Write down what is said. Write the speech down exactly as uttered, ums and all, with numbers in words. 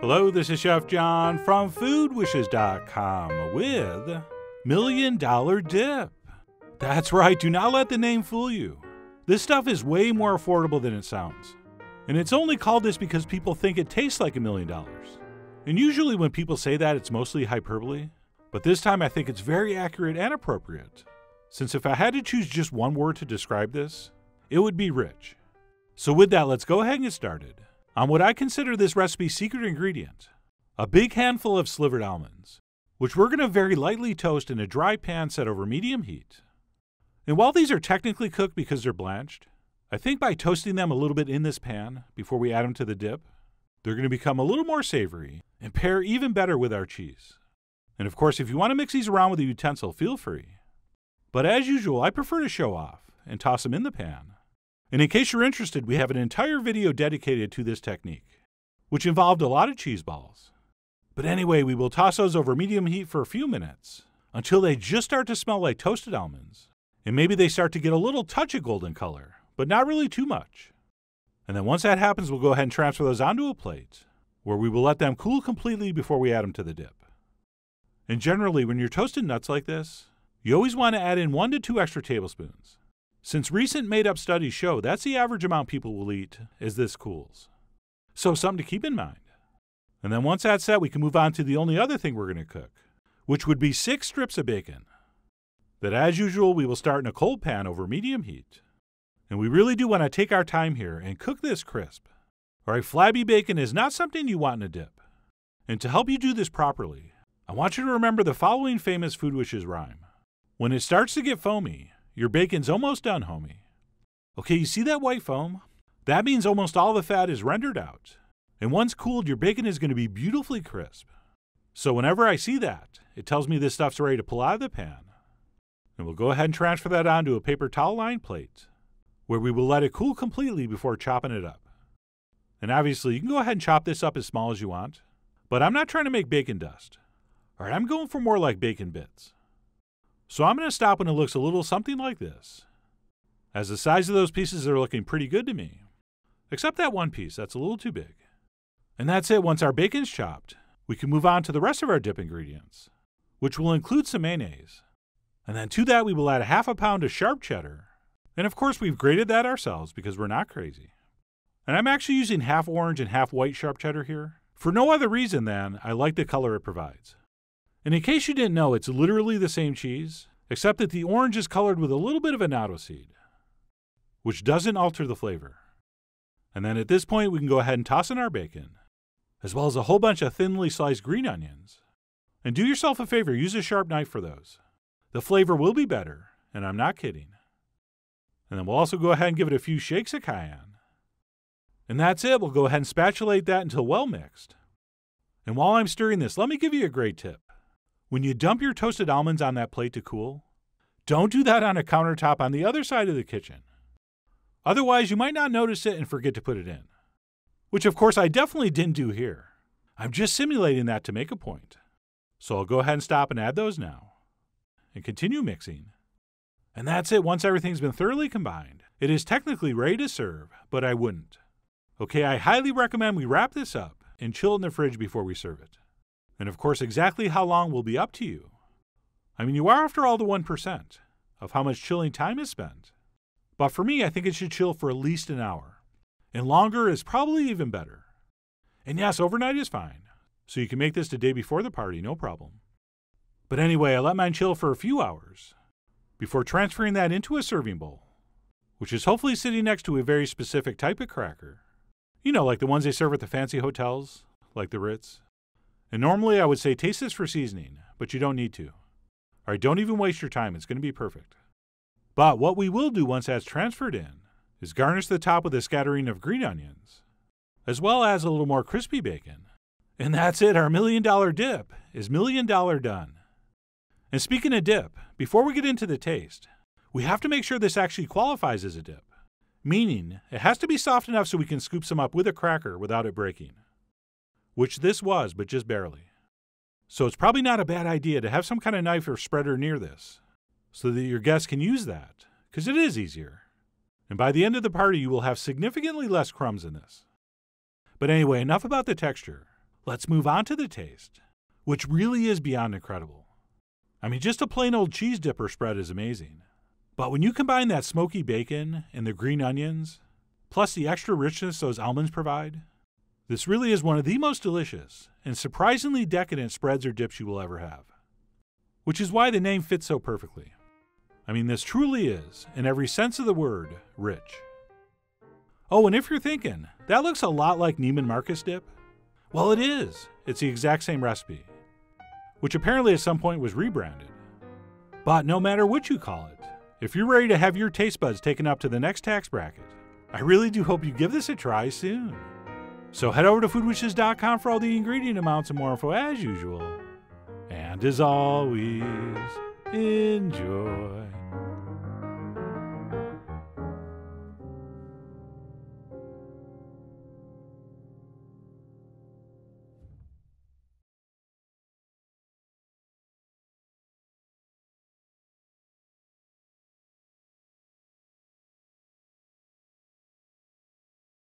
Hello, this is Chef John from food wishes dot com with Million Dollar Dip. That's right, do not let the name fool you. This stuff is way more affordable than it sounds. And it's only called this because people think it tastes like a million dollars. And usually when people say that, it's mostly hyperbole. But this time I think it's very accurate and appropriate. Since if I had to choose just one word to describe this, it would be rich. So with that, let's go ahead and get started on what I consider this recipe's secret ingredient, a big handful of slivered almonds, which we're going to very lightly toast in a dry pan set over medium heat. And while these are technically cooked because they're blanched, I think by toasting them a little bit in this pan before we add them to the dip, they're going to become a little more savory and pair even better with our cheese. And of course, if you want to mix these around with a utensil, feel free. But as usual, I prefer to show off and toss them in the pan. And in case you're interested, we have an entire video dedicated to this technique, which involved a lot of cheese balls. But anyway, we will toss those over medium heat for a few minutes until they just start to smell like toasted almonds. And maybe they start to get a little touch of golden color, but not really too much. And then once that happens, we'll go ahead and transfer those onto a plate, where we will let them cool completely before we add them to the dip. And generally, when you're toasting nuts like this, you always want to add in one to two extra tablespoons, since recent made-up studies show that's the average amount people will eat as this cools. So something to keep in mind. And then once that's set, we can move on to the only other thing we're going to cook, which would be six strips of bacon. That as usual, we will start in a cold pan over medium heat. And we really do want to take our time here and cook this crisp. Alright, flabby bacon is not something you want in a dip. And to help you do this properly, I want you to remember the following famous Food Wishes rhyme. When it starts to get foamy, your bacon's almost done, homie. Okay, you see that white foam? That means almost all the fat is rendered out. And once cooled, your bacon is going to be beautifully crisp. So whenever I see that, it tells me this stuff's ready to pull out of the pan. And we'll go ahead and transfer that onto a paper towel-lined plate, where we will let it cool completely before chopping it up. And obviously, you can go ahead and chop this up as small as you want, but I'm not trying to make bacon dust. All right, I'm going for more like bacon bits. So I'm going to stop when it looks a little something like this, as the size of those pieces are looking pretty good to me, except that one piece, that's a little too big. And that's it. Once our bacon's chopped, we can move on to the rest of our dip ingredients, which will include some mayonnaise. And then to that, we will add a half a pound of sharp cheddar. And of course, we've grated that ourselves because we're not crazy. And I'm actually using half orange and half white sharp cheddar here, for no other reason than I like the color it provides. And in case you didn't know, it's literally the same cheese, except that the orange is colored with a little bit of annatto seed, which doesn't alter the flavor. And then at this point, we can go ahead and toss in our bacon, as well as a whole bunch of thinly sliced green onions. And do yourself a favor, use a sharp knife for those. The flavor will be better, and I'm not kidding. And then we'll also go ahead and give it a few shakes of cayenne. And that's it. We'll go ahead and spatulate that until well mixed. And while I'm stirring this, let me give you a great tip. When you dump your toasted almonds on that plate to cool, don't do that on a countertop on the other side of the kitchen. Otherwise, you might not notice it and forget to put it in. Which, of course, I definitely didn't do here. I'm just simulating that to make a point. So I'll go ahead and stop and add those now. And continue mixing. And that's it. Once everything's been thoroughly combined, it is technically ready to serve, but I wouldn't. Okay, I highly recommend we wrap this up and chill it in the fridge before we serve it. And of course, exactly how long will be up to you. I mean, you are after all the one percent of how much chilling time is spent. But for me, I think it should chill for at least an hour. And longer is probably even better. And yes, overnight is fine. So you can make this the day before the party, no problem. But anyway, I let mine chill for a few hours before transferring that into a serving bowl, which is hopefully sitting next to a very specific type of cracker. You know, like the ones they serve at the fancy hotels, like the Ritz. And normally I would say taste this for seasoning, but you don't need to. All right, don't even waste your time. It's going to be perfect. But what we will do once that's transferred in is garnish the top with a scattering of green onions, as well as a little more crispy bacon. And that's it. Our million dollar dip is million dollar done. And speaking of dip, before we get into the taste, we have to make sure this actually qualifies as a dip. Meaning, it has to be soft enough so we can scoop some up with a cracker without it breaking. Which this was, but just barely. So it's probably not a bad idea to have some kind of knife or spreader near this, so that your guests can use that, because it is easier. And by the end of the party, you will have significantly less crumbs in this. But anyway, enough about the texture. Let's move on to the taste, which really is beyond incredible. I mean, just a plain old cheese dipper spread is amazing. But when you combine that smoky bacon and the green onions, plus the extra richness those almonds provide, this really is one of the most delicious and surprisingly decadent spreads or dips you will ever have. Which is why the name fits so perfectly. I mean, this truly is, in every sense of the word, rich. Oh, and if you're thinking, that looks a lot like Neiman Marcus dip, well, it is. It's the exact same recipe, which apparently at some point was rebranded. But no matter what you call it, if you're ready to have your taste buds taken up to the next tax bracket, I really do hope you give this a try soon. So head over to food wishes dot com for all the ingredient amounts and more info as usual. And as always, enjoy.